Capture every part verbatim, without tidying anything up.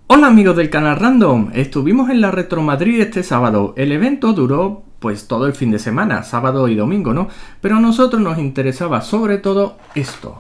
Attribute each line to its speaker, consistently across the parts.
Speaker 1: Hola amigos del canal Random, estuvimos en la Retro Madrid este sábado. El evento duró pues todo el fin de semana, sábado y domingo, ¿no? Pero a nosotros nos interesaba sobre todo esto.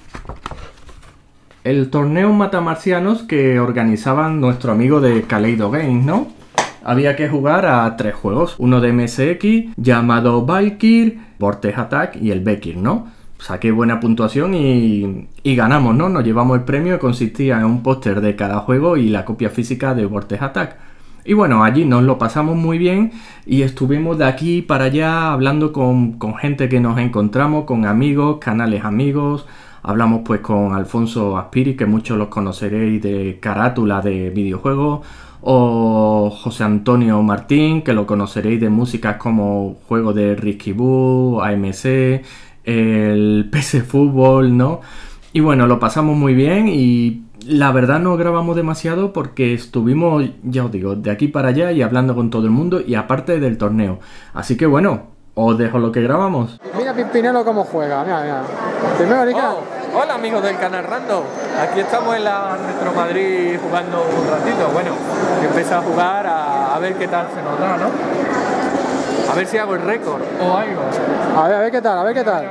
Speaker 1: El torneo Matamarcianos que organizaban nuestro amigo de Kaleido Games, ¿no? Había que jugar a tres juegos, uno de M S X llamado Valkyr, Vortex Attack y el Bekir, ¿no? Saqué buena puntuación y, y ganamos, ¿no? Nos llevamos el premio que consistía en un póster de cada juego y la copia física de Vortex Attack. Y bueno, allí nos lo pasamos muy bien y estuvimos de aquí para allá hablando con, con gente que nos encontramos, con amigos, canales amigos. Hablamos pues con Alfonso Aspiri, que muchos los conoceréis de carátula de videojuegos, o José Antonio Martín, que lo conoceréis de músicas como Juego de Risky Boo, A M C, el P S Fútbol, ¿no? Y bueno, lo pasamos muy bien y la verdad no grabamos demasiado porque estuvimos, ya os digo, de aquí para allá y hablando con todo el mundo y aparte del torneo. Así que bueno, os dejo lo que grabamos.
Speaker 2: Mira Pimpinelo cómo juega, mira, mira. Primero, Rica.
Speaker 3: Oh, hola amigos del canal Random. Aquí estamos en la Retro Madrid jugando un ratito. Bueno, empecé a jugar a, a ver qué tal se nos da, ¿no? A ver si hago el récord o algo.
Speaker 2: A ver, a ver qué tal, a ver qué tal.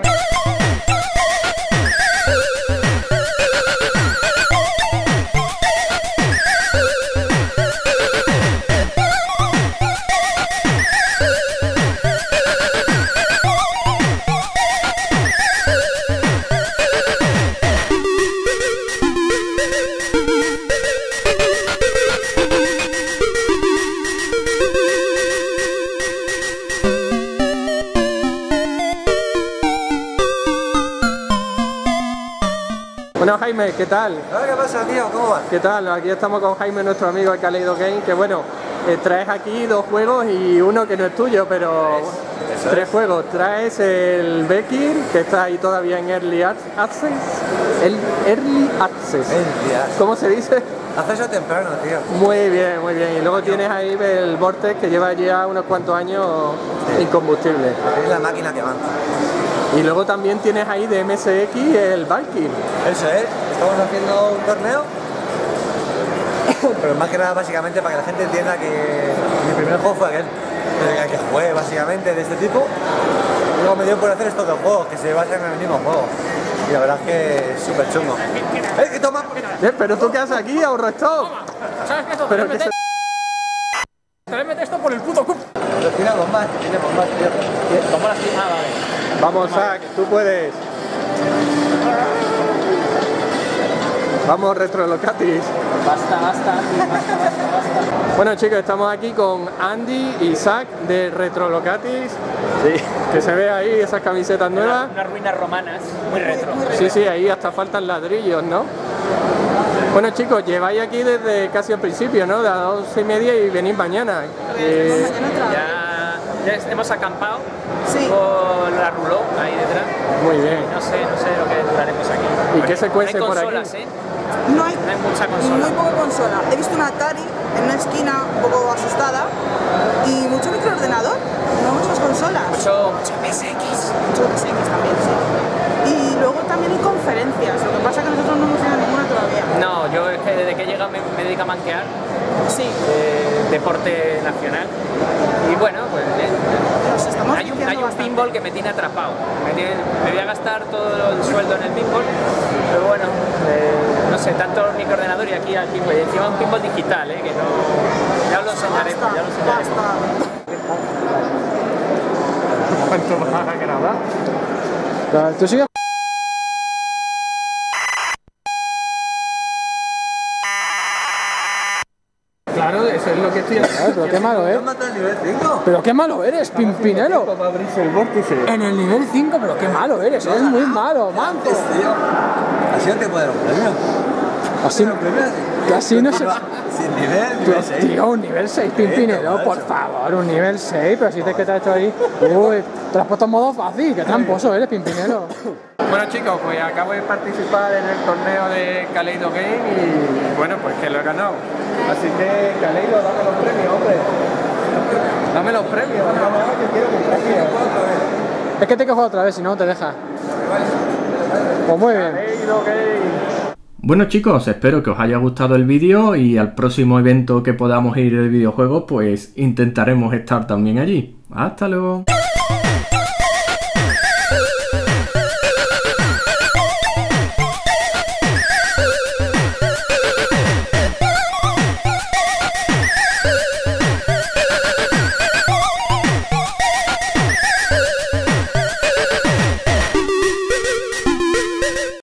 Speaker 2: Bueno, Jaime, ¿qué tal?
Speaker 4: ¿Qué pasa, tío? ¿Cómo vas?
Speaker 2: ¿Qué tal? Aquí estamos con Jaime, nuestro amigo de Kaleido Games, que bueno, eh, traes aquí dos juegos y uno que no es tuyo, pero
Speaker 4: Eso
Speaker 2: tres
Speaker 4: es.
Speaker 2: juegos. Traes el Bekir, que está ahí todavía en Early Access. El Early Access.
Speaker 4: El día.
Speaker 2: ¿Cómo se dice?
Speaker 4: Acceso temprano, tío.
Speaker 2: Muy bien, muy bien. Y luego tienes ahí el Vortex, que lleva ya unos cuantos años
Speaker 4: Sí.
Speaker 2: incombustible.
Speaker 4: Es la máquina que avanza.
Speaker 2: Y luego también tienes ahí de M S X el Valkyr.
Speaker 4: Eso es. Estamos haciendo un torneo. Pero más que nada, básicamente, para que la gente entienda que mi primer juego fue aquel. El que jugué, básicamente, de este tipo. Y luego me dio por hacer estos dos juegos, que se basan en el mismo juego. Y la verdad es que es súper chungo. ¡Eh, toma!
Speaker 2: Eh, ¿Pero tú qué haces aquí, ahorro esto?
Speaker 3: ¿Sabes qué es esto?
Speaker 2: Pero
Speaker 3: Te
Speaker 2: que se...
Speaker 3: le metes esto por el puto cup.
Speaker 4: Respira bombas, tiene bombas, tío.
Speaker 3: ¿Cómo las tiene? Ah, vale.
Speaker 2: Vamos, Zack, tú puedes. Vamos, Retrolocatis.
Speaker 3: Basta, basta, basta, basta, basta.
Speaker 2: Bueno, chicos, estamos aquí con Andy y Zack de Retrolocatis.
Speaker 4: Sí.
Speaker 2: Que se ve ahí esas camisetas nuevas.
Speaker 3: Unas ruinas romanas, muy retro.
Speaker 2: Sí, sí, ahí hasta faltan ladrillos, ¿no? Bueno, chicos, lleváis aquí desde casi al principio, ¿no? De las once y media y venís mañana. Eh,
Speaker 3: Ya, ya hemos acampado
Speaker 5: Sí.
Speaker 3: con la ruló ahí detrás.
Speaker 2: muy bien.
Speaker 3: No sé, no sé lo que duraremos aquí.
Speaker 2: ¿Y qué se cuece
Speaker 3: No hay
Speaker 2: por aquí?
Speaker 3: consolas, ¿eh?
Speaker 5: No hay,
Speaker 3: No hay mucha consola.
Speaker 5: muy poca consola. He visto una Atari en una esquina un poco asustada y mucho microordenador, no muchas consolas.
Speaker 3: Mucho, mucho P S X.
Speaker 5: Mucho P S X también, sí. Y luego también hay conferencias, lo que pasa es que nosotros no hemos ido a ninguna todavía.
Speaker 3: No, yo es que desde que he llegado me, me dedico a manquear,
Speaker 5: Sí,
Speaker 3: eh, deporte nacional. Y bueno, pues bien.
Speaker 5: nos estamos
Speaker 3: Hay un,
Speaker 5: viciando
Speaker 3: hay un
Speaker 5: bastante.
Speaker 3: pinball que me tiene atrapado. Me, tiene- me voy a gastar todo el sueldo en el pinball, pero bueno, eh, no sé, tanto microordenador y aquí al pinball. Y encima un pinball digital, eh, que no. Ya lo enseñaré,
Speaker 5: Basta,
Speaker 3: ya lo enseñaré.
Speaker 5: basta.
Speaker 2: ¿Cuánto vas a grabar? ¿Tú sigues?
Speaker 1: Claro, eso es lo que estoy haciendo.
Speaker 2: Pero qué malo, ¿eh?
Speaker 4: ¿Has matado el nivel cinco?
Speaker 2: Pero qué malo eres, Pimpinelo.
Speaker 4: Para abrirse el vórtice.
Speaker 2: En el nivel cinco, pero qué malo eres, eres muy malo, manco.
Speaker 4: Tío. Así no te puede dar un premio.
Speaker 2: Así,
Speaker 4: Un premio así.
Speaker 2: que así no se...
Speaker 4: Sin nivel,
Speaker 2: Tú,
Speaker 4: nivel seis.
Speaker 2: tío, un nivel seis, Pimpinelo, por favor, un nivel seis, pero si te que te has hecho ahí. Uy, te lo has puesto en modo fácil, qué tramposo eres, Pimpinelo.
Speaker 1: Bueno chicos, pues acabo de participar en el torneo de Kaleido Game y bueno, pues que lo he ganado. Así que Kaleido, dame los premios, hombre. Dame los premios, vamos a ver que quiero que premios.
Speaker 2: Es que te he que jugar otra vez, si no, te deja. Pues muy bien.
Speaker 1: Kaleido Game. Bueno chicos, espero que os haya gustado el vídeo y al próximo evento que podamos ir de videojuegos pues intentaremos estar también allí. ¡Hasta luego!